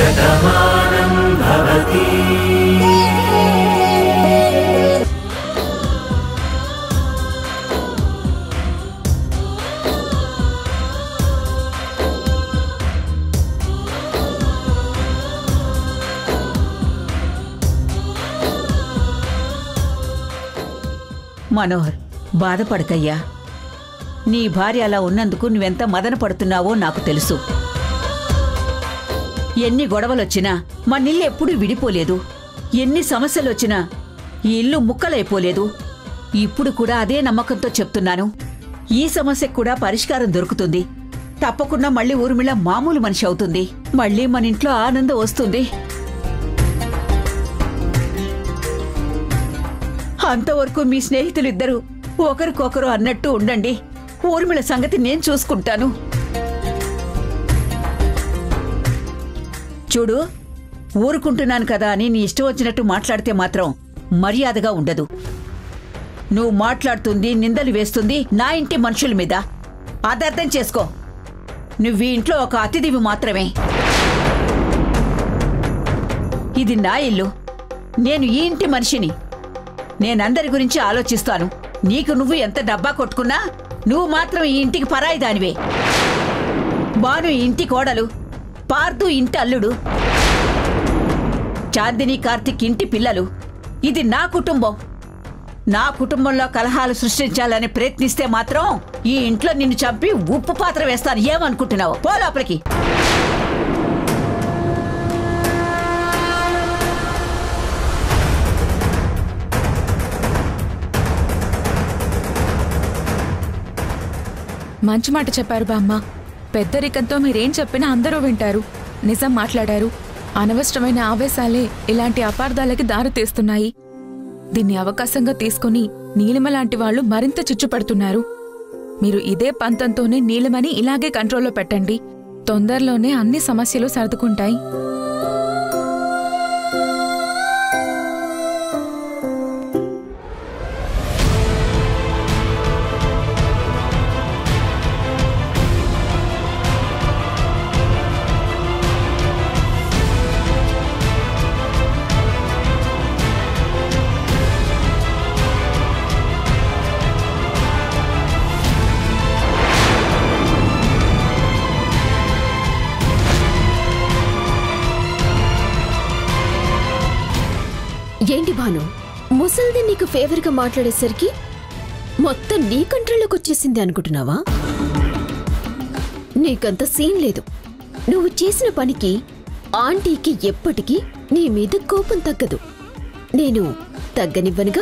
శతమానం భవతి మనోహర్, బాధపడకయ్యా. నీ భార్య అలా ఉన్నందుకు నువ్వెంత మదన పడుతున్నావో నాకు తెలుసు. ఎన్ని గొడవలొచ్చినా మనిల్లు ఎప్పుడూ విడిపోలేదు. ఎన్ని సమస్యలొచ్చినా ఈ ఇల్లు ముక్కలైపోలేదు. ఇప్పుడు కూడా అదే నమ్మకంతో చెప్తున్నాను. ఈ సమస్యకు కూడా పరిష్కారం దొరుకుతుంది. తప్పకుండా మళ్ళీ ఊర్మిళ మామూలు మనిషి అవుతుంది. మళ్ళీ మన ఇంట్లో ఆనందం వస్తుంది. అంతవరకు మీ స్నేహితులిద్దరూ ఒకరికొకరు అన్నట్టు ఉండండి. ఊర్మిళ సంగతి నేను చూసుకుంటాను. చూడు, ఊరుకుంటున్నాను కదా అని నీ ఇష్టం వచ్చినట్టు మాట్లాడితే మాత్రం మర్యాదగా ఉండదు. నువ్వు మాట్లాడుతుంది, నిందలు వేస్తుంది నా ఇంటి మనుషుల మీద. అదర్థం చేసుకో. నువ్వు ఈ ఇంట్లో ఒక అతిథివి మాత్రమే. ఇది నా ఇల్లు. నేను ఈ ఇంటి మనిషిని. నేనందరి గురించి ఆలోచిస్తాను. నీకు నువ్వు ఎంత డబ్బా కొట్టుకున్నా నువ్వు మాత్రం ఈ ఇంటికి పరాయి దానివే. బాను ఇంటి కోడలు, పార్దు ఇంటి అల్లుడు, చాందిని కార్తిక్ ఇంటి పిల్లలు. ఇది నా కుటుంబం. నా కుటుంబంలో కలహాలు సృష్టించాలని ప్రయత్నిస్తే మాత్రం ఈ ఇంట్లో నిన్ను చంపి ఉప్పు పాత్ర వేస్తాను. ఏమనుకుంటున్నావు? పో లోపలికి. మంచి మాట చెప్పారు బామ్మ. పెద్దరికంతో మీరేం చెప్పినా అందరూ వింటారు. నిజం మాట్లాడారు. అనవసరమైన ఆవేశాలే ఇలాంటి అపార్థాలకి దారి తీస్తున్నాయి. దీన్ని అవకాశంగా తీసుకుని నీలిమ లాంటి వాళ్ళు మరింత చిచ్చుపడుతున్నారు. మీరు ఇదే పంతంతోనే నీలిమని ఇలాగే కంట్రోల్లో పెట్టండి. తొందరలోనే అన్ని సమస్యలు సర్దుకుంటాయి. ఏంటి భాను, ముసల్ది నీకు ఫేవర్గా మాట్లాడేసరికి మొత్తం నీ కంట్రోల్లోకి వచ్చేసింది అనుకుంటున్నావా? నీకంత సీన్ లేదు. నువ్వు చేసిన పనికి ఆంటీకి ఎప్పటికీ నీ మీద కోపం తగ్గదు. నేను తగ్గనివ్వనుగా.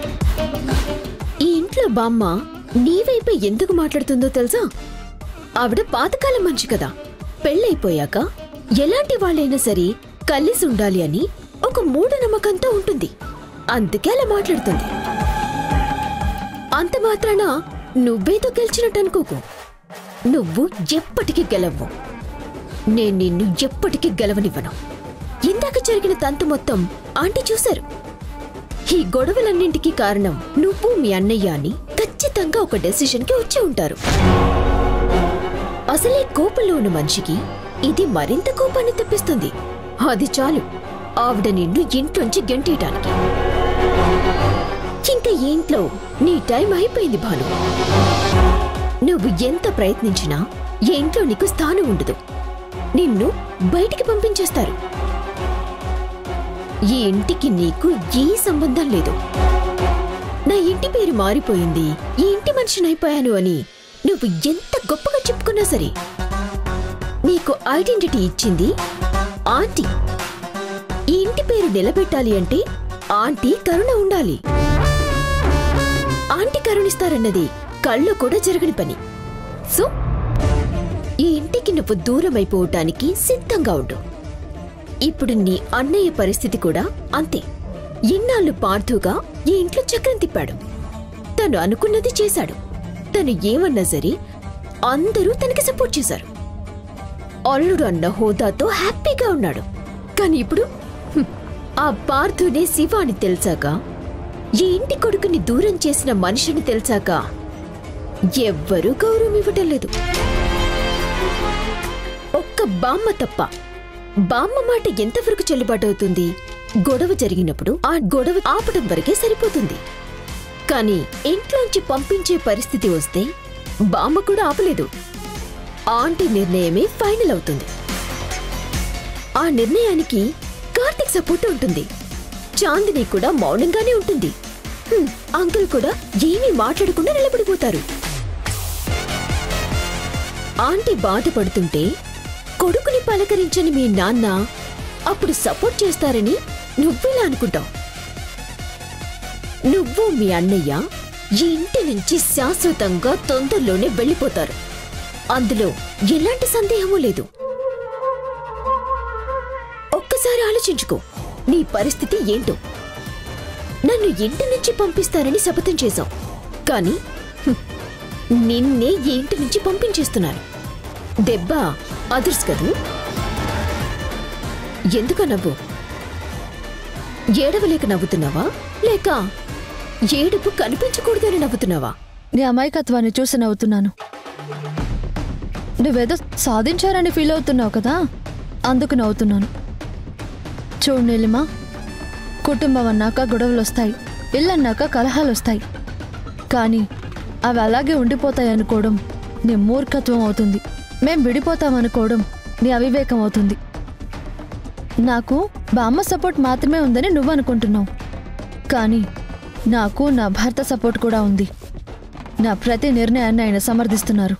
ఈ ఇంట్లో బామ్మ నీవైపై ఎందుకు మాట్లాడుతుందో తెలుసా? ఆవిడ పాతకాలం మనిషి కదా. పెళ్ళైపోయాక ఎలాంటి వాళ్ళైనా సరే కలిసి ఉండాలి అని ఒక మూఢనమ్మకంతో ఉంటుంది. అందుకే అలా మాట్లాడుతుంది. అంత మాత్రాన నువ్వేదో గెలిచినట్టు అనుకోకు. నువ్వు ఎప్పటికీ గెలవ్వు. నేను నిన్ను ఎప్పటికీ గెలవనివ్వను. ఇందాక జరిగిన తంతు మొత్తం ఆంటీ చూశారు. ఈ గొడవలన్నింటికీ కారణం నువ్వు మీ అన్నయ్య అని ఖచ్చితంగా ఒక డెసిషన్కి వచ్చి ఉంటారు. అసలే కోపంలో ఉన్న మనిషికి ఇది మరింత కోపాన్ని తెప్పిస్తుంది. అది చాలు ఆవిడ నిన్ను ఇంట్లోంచి గెంటేయటానికి. ఇంకా ఈ ఇంట్లో నీ టైం అయిపోయింది భాను. నువ్వు ఎంత ప్రయత్నించినా ఈ ఇంట్లో నీకు స్థానం ఉండదు. నిన్ను బయటికి పంపించేస్తారు. ఈ ఇంటికి నీకు ఏ సంబంధం లేదు. నా ఇంటి పేరు మారిపోయింది, ఈ ఇంటి మనిషినైపోయాను అని నువ్వు ఎంత గొప్పగా చెప్పుకున్నా సరే నీకు ఐడెంటిటీ ఇచ్చింది ఆంటీ. ఈ ఇంటి పేరు నిలబెట్టాలి అంటే ఆంటీ కరుణ ఉండాలి. ఆంటీ కరుణిస్తారన్నది కళ్ళు కూడా జరగని పని. సో ఈ ఇంటికి నువ్వు దూరం అయిపోవటానికి సిద్ధంగా ఉండు. ఇప్పుడు నీ అన్నయ్య పరిస్థితి కూడా అంతే. ఇన్నాళ్ళు పార్థుగా ఈ ఇంట్లో చక్రం తిప్పాడు. తను అనుకున్నది చేశాడు. తను ఏమన్నా సరే అందరూ తనకి సపోర్ట్ చేశారు. అల్లుడు అన్న హోదాతో హ్యాపీగా ఉన్నాడు. కానీ ఇప్పుడు ఆ పార్థునే శివ అని తెలిసాక, ఈ ఇంటి కొడుకుని దూరం చేసిన మనిషిని తెలిసాక ఎవ్వరూ గౌరవం ఇవ్వటం లేదు. ఒక్క బామ్మ తప్ప బామ్మ మాట ఎంతవరకు చెల్లుబాటు అవుతుంది? గొడవ జరిగినప్పుడు ఆ గొడవ ఆపడం వరకే సరిపోతుంది. కానీ ఇంట్లోంచి పంపించే పరిస్థితి వస్తే బామ్మ కూడా ఆపలేదు. ఆంటీ నిర్ణయమే ఫైనల్ అవుతుంది. ఆ నిర్ణయానికి కార్తిక్ సపోర్ట్ ఉంటుంది. చాందిని కూడా మౌనంగానే ఉంటుంది. అంకుల్ కూడా ఏమీ మాట్లాడకుండా నిలబడిపోతారు. ఆంటీ బాధపడుతుంటే కొడుకుని పలకరించని మీ నాన్న అప్పుడు సపోర్ట్ చేస్తారని నువ్వెలా అనుకుంటావు? నువ్వు మీ అన్నయ్య ఈ ఇంటి నుంచి శాశ్వతంగా తొందరలోనే వెళ్ళిపోతారు. అందులో ఎలాంటి సందేహమూ లేదు. ఒక్కసారి ఆలోచించుకో, నీ పరిస్థితి ఏంటో. నన్ను ఇంటి నుంచి పంపిస్తారని శపథం చేశావు, కానీ నిన్నే ఈ ఇంటి నుంచి పంపించేస్తున్నాను. దెబ్బ అదర్స్ కదూ. ఎందుకు నవ్వు? ఏడవలేక నవ్వుతున్నావా, లేక ఏడుపు కనిపించకూడదని నవ్వుతున్నావా? నీ అమాయకత్వాన్ని చూసి నవ్వుతున్నాను. నువ్వేదో సాధించారని ఫీల్ అవుతున్నావు కదా, అందుకు నవ్వుతున్నాను. చూడు నీలిమా, కుటుంబం అన్నాక గొడవలు వస్తాయి, ఇల్లన్నాక కలహాలు వస్తాయి. కానీ అవి అలాగే ఉండిపోతాయి అనుకోవడం నీ మూర్ఖత్వం అవుతుంది. మేం విడిపోతామనుకోవడం నీ అవివేకం అవుతుంది. నాకు బామ్మ సపోర్ట్ మాత్రమే ఉందని నువ్వు అనుకుంటున్నావు, కానీ నాకు నా భర్త సపోర్ట్ కూడా ఉంది. నా ప్రతి నిర్ణయాన్ని ఆయన సమర్థిస్తున్నారు.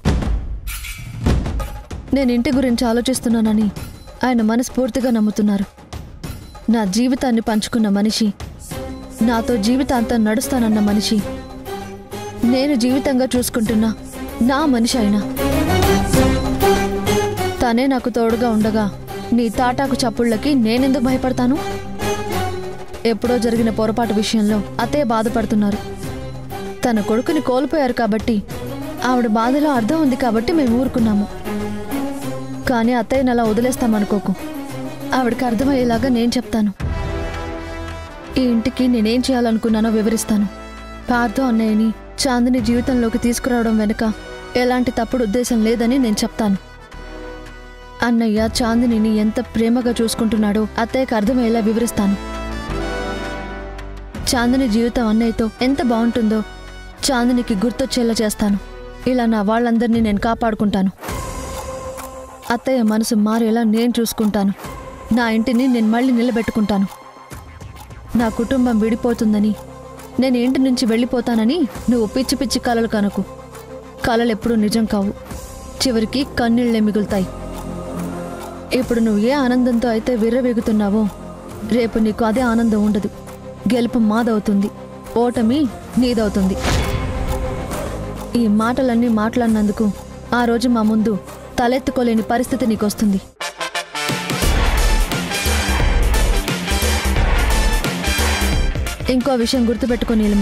నేను ఇంటి గురించి ఆలోచిస్తున్నానని ఆయన మనస్ఫూర్తిగా నమ్ముతున్నారు. నా జీవితాన్ని పంచుకున్న మనిషి, నాతో జీవితాంతం నడుస్తానన్న మనిషి, నేను జీవితంగా చూసుకుంటున్నా నా మనిషి అయినా తనే నాకు తోడుగా ఉండగా నీ తాటాకు చప్పుళ్ళకి నేనెందుకు భయపడతాను? ఎప్పుడో జరిగిన పొరపాటు విషయంలో అతే బాధపడుతున్నారు. తన కొడుకుని కోల్పోయారు కాబట్టి ఆవిడ బాధలో అర్థం ఉంది కాబట్టి మేము ఊరుకున్నాము. కానీ అత్తయ్యని అలా వదిలేస్తామనుకోకు. ఆవిడకి అర్థమయ్యేలాగా నేను చెప్తాను. ఈ ఇంటికి నేనేం చేయాలనుకున్నానో వివరిస్తాను. పార్థో అన్నయ్యని చాందిని జీవితంలోకి తీసుకురావడం వెనుక ఎలాంటి తప్పుడు ఉద్దేశం లేదని నేను చెప్తాను. అన్నయ్య చాందినిని ఎంత ప్రేమగా చూసుకుంటున్నాడో అత్తయ్యకి అర్థమయ్యేలా వివరిస్తాను. చాందిని జీవితం అన్నయ్యతో ఎంత బాగుంటుందో చాందినికి గుర్తొచ్చేలా చేస్తాను. ఇలా నా వాళ్ళందరినీ నేను కాపాడుకుంటాను. అత్తయ్య మనసు మారేలా నేను చూసుకుంటాను. నా ఇంటిని నేను మళ్ళీ నిలబెట్టుకుంటాను. నా కుటుంబం విడిపోతుందని, నేను ఇంటి నుంచి వెళ్ళిపోతానని నువ్వు పిచ్చి పిచ్చి కలలు కనుకు. కలలు ఎప్పుడూ నిజం కావు, చివరికి కన్నీళ్లే మిగులుతాయి. ఇప్పుడు నువ్వు ఏ ఆనందంతో అయితే విర్రవీగుతున్నావో రేపు నీకు అదే ఆనందం ఉండదు. గెలుపు మాదవుతుంది, ఓటమి నీదవుతుంది. ఈ మాటలన్నీ మాట్లాడినందుకు ఆ రోజు మా ముందు తలెత్తుకోలేని పరిస్థితి నీకొస్తుంది. ఇంకో విషయం గుర్తుపెట్టుకో నీలిమా,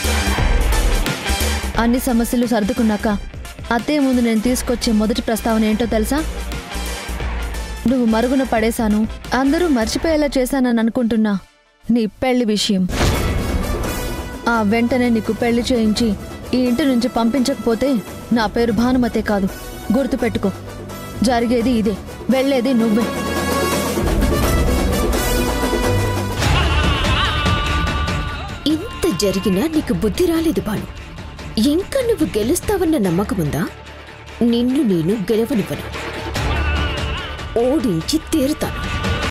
అన్ని సమస్యలు సర్దుకున్నాక అత్తయ్య ముందు నేను తీసుకొచ్చే మొదటి ప్రస్తావన ఏంటో తెలుసా? నువ్వు మరుగున పడేశాను, అందరూ మర్చిపోయేలా చేశానని అనుకుంటున్నా నీ పెళ్లి విషయం. ఆ వెంటనే నీకు పెళ్లి చేయించి ఈ ఇంటి నుంచి పంపించకపోతే నా పేరు భానుమతే కాదు. గుర్తుపెట్టుకో, జరిగేది ఇదే, వెళ్ళేది నువ్వే. ఇంత జరిగినా నీకు బుద్ధి రాలేదు బాను. ఇంకా నువ్వు గెలుస్తావన్న నమ్మకముందా? నిన్ను నేను గెలవనివ్వను, ఓడించి తీరుతాను.